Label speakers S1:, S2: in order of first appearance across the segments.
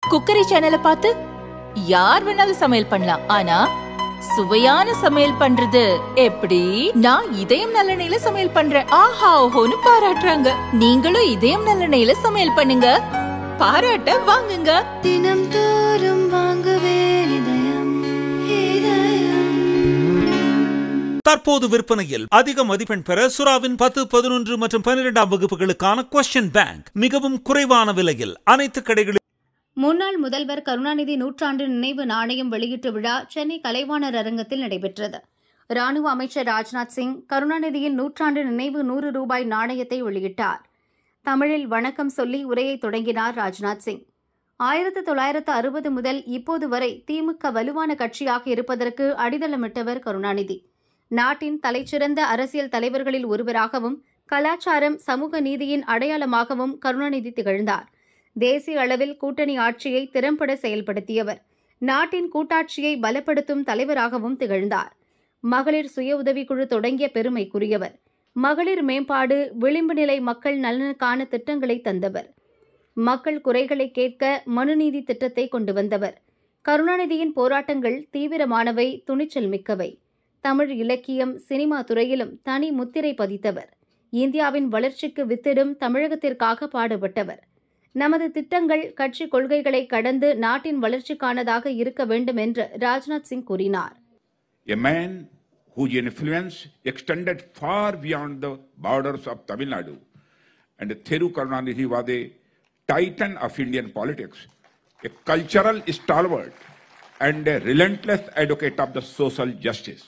S1: Cookery சேனலை பார்த்து யார் வேணாலும் சமையல் பண்ணலாம். ஆனா சுவையான சமையல் பண்றது எப்படி? நான் இதயம் நல்லெண்ணெயில சமையல் பண்றேன். ஆஹா ஓஹோன்னு பாராட்டுறாங்க. நீங்களும் இதயம் நல்லெண்ணெயில சமையல் பண்ணுங்க, பாராட்ட வாங்குங்க.
S2: தினம் தோறும் வாங்குவே இதயம் இதயம்.
S3: தற்போது விற்பனையில் அதிக மதிப்பெண் பெற சுறாவின் 10, 11 மற்றும் 12ஆம் வகுப்புகளுக்கான கொஸ்டின் பேங்க் மிகவும் குறைவான விலையில் அனைத்து கடைகளிலும்.
S4: முன்னாள் முதல்வர் கருணாநிதி நூற்றாண்டு நினைவு நாணயம் வெளியீட்டு விழா சென்னை கலைவாணர் அரங்கத்தில் நடைபெற்றது. ராணுவ அமைச்சர் ராஜ்நாத் சிங் கருணாநிதியின் நூற்றாண்டு நினைவு 100 ரூபாய் நாணயத்தை வெளியிட்டார். தமிழில் வணக்கம் சொல்லி உரையை தொடங்கினார் ராஜ்நாத் சிங். 1960 முதல் இப்போது வரை திமுக வலுவான கட்சியாக இருப்பதற்கு அடித்தளமிட்டவர் கருணாநிதி. நாட்டின் தலைச்சிறந்த அரசியல் தலைவர்களில் ஒருவராகவும் கலாச்சாரம் சமூக நீதியின் அடையாளமாகவும் கருணாநிதி திகழ்ந்தார். தேசிய அளவில் கூட்டணி ஆட்சியை திறம்பட செயல்படுத்தியவர். நாட்டின் கூட்டாட்சியை பலப்படுத்தும் தலைவராகவும் திகழ்ந்தார். மகளிர் சுய உதவிக்குழு தொடங்கிய பெருமைக்குரியவர். மகளிர் மேம்பாடு, விளிம்பு நிலை மக்கள் நலனுக்கான திட்டங்களை தந்தவர். மக்கள் குறைகளை கேட்க மனுநீதி திட்டத்தை கொண்டு வந்தவர். கருணாநிதியின் போராட்டங்கள் தீவிரமானவை, துணிச்சல் மிக்கவை. தமிழ் இலக்கியம், சினிமா துறையிலும் தனி முத்திரை பதித்தவர். இந்தியாவின் வளர்ச்சிக்கு வித்திடும் தமிழகத்திற்காக பாடுபட்டவர். நமது திட்டங்கள் கட்சி கொள்கைகளை கடந்து நாட்டின் வளர்ச்சிக்கானதாக இருக்க வேண்டும் என்று ராஜ்நாத் சிங் கூறினார்.
S5: A man whose influence extended far beyond the borders of Tamil Nadu, and Thiru Karunanidhi was a titan of Indian politics, a cultural stalwart and a relentless advocate of the social justice.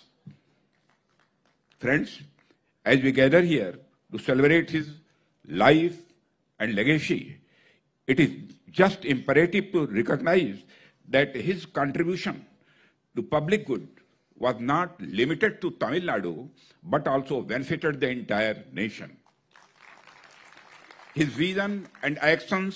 S5: Friends, as we gather here to celebrate his life and legacy, it is just imperative to recognize that his contribution to public good was not limited to Tamil Nadu, but also benefited the entire nation. His vision and actions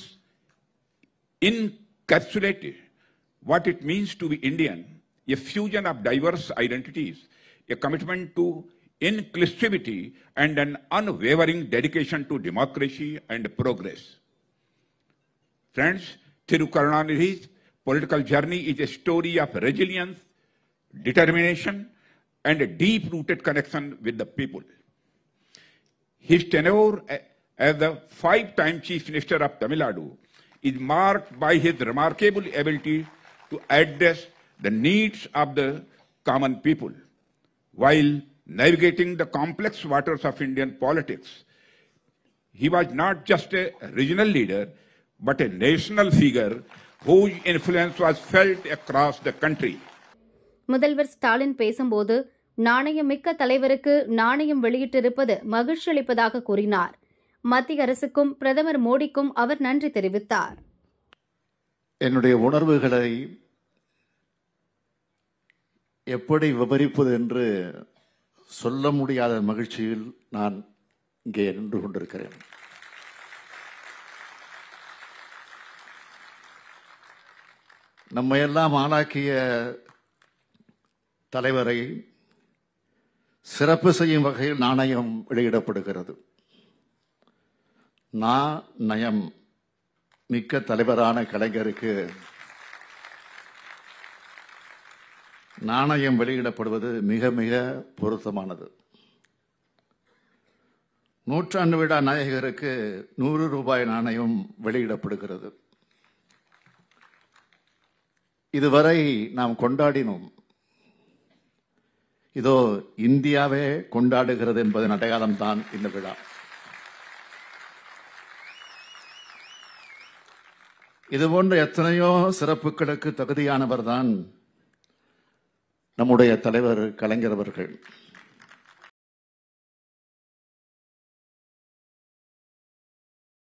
S5: encapsulated what it means to be Indian, a fusion of diverse identities, a commitment to inclusivity, and an unwavering dedication to democracy and progress. Friends, Thiru Karunanidhi's political journey is a story of resilience, determination, and a deep-rooted connection with the people. His tenure as the 5-time Chief Minister of Tamil Nadu is marked by his remarkable ability to address the needs of the common people. While navigating the complex waters of Indian politics, he was not just a regional leader, but a national figure whose influence was felt across the country.
S4: முதல்வர் ஸ்டாலின் பேசும்போது நாணயம் மிக்க தலைவருக்கு நாணயம் வெளியிட்டிருப்பது மகிழ்ச்சி அளிப்பதாக கூறினார். மத்திய அரசுக்கும் பிரதமர் மோடிக்கும் அவர் நன்றி தெரிவித்தார்.
S6: என்னுடைய உணர்வுகளை எப்படி விவரிப்பது என்று சொல்ல முடியாத மகிழ்ச்சியில் நான் இங்கே நின்று கொண்டிருக்கிறேன். நம்மையெல்லாம் ஆளாக்கிய தலைவரை சிறப்பு செய்யும் வகையில் நாணயம் வெளியிடப்படுகிறது. நயம் மிக்க தலைவரான கலைஞருக்கு நாணயம் வெளியிடப்படுவது மிக மிக பொருத்தமானது. நூற்றாண்டு விழா நாயகருக்கு 100 ரூபாய் நாணயம் வெளியிடப்படுகிறது. இதுவரை நாம் கொண்டாடினோம். இதோ இந்தியாவே கொண்டாடுகிறது என்பதன் அடையாளம் தான் இந்த விழா. இதுபோன்ற எத்தனையோ சிறப்புகளுக்கு தகுதியானவர் தான் நம்முடைய தலைவர் கலைஞர் அவர்கள்.